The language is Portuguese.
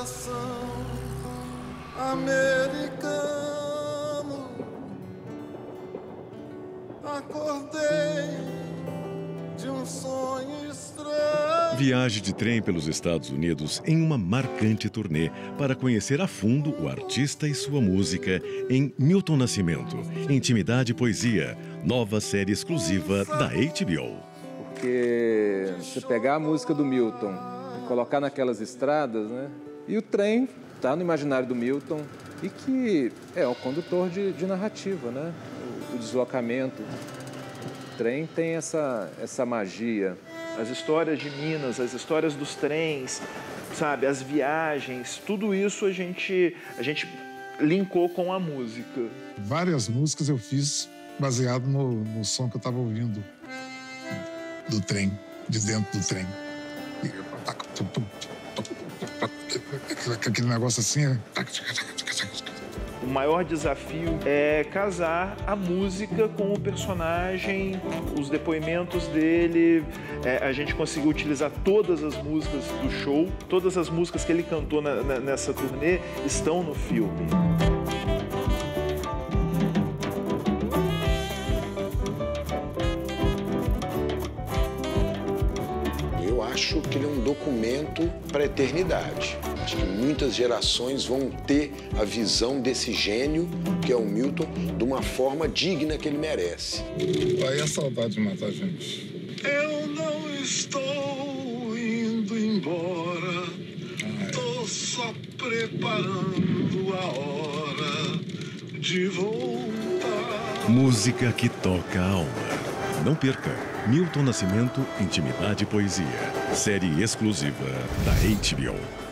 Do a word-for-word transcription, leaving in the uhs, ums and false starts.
coração americano. Acordei de um sonho estranho. Viaje de trem pelos Estados Unidos em uma marcante turnê para conhecer a fundo o artista e sua música em Milton Nascimento, Intimidade e Poesia, nova série exclusiva da H B O. Porque você pegar a música do Milton e colocar naquelas estradas, né? E o trem está no imaginário do Milton e que é o condutor de, de narrativa, né? O, o deslocamento. O trem tem essa, essa magia. As histórias de Minas, as histórias dos trens, sabe? As viagens, tudo isso a gente, a gente linkou com a música. Várias músicas eu fiz baseado no, no som que eu estava ouvindo do trem, de dentro do trem. Aquele negócio assim, é... O maior desafio é casar a música com o personagem, os depoimentos dele. É, a gente conseguiu utilizar todas as músicas do show, todas as músicas que ele cantou na, na, nessa turnê estão no filme. Eu acho que ele é um documento para a eternidade. Acho que muitas gerações vão ter a visão desse gênio, que é o Milton, de uma forma digna que ele merece. Aí a saudade mata a gente. Eu não estou indo embora, tô só preparando a hora de voltar. Música que toca a alma. Não perca Milton Nascimento, Intimidade e Poesia, série exclusiva da H B O.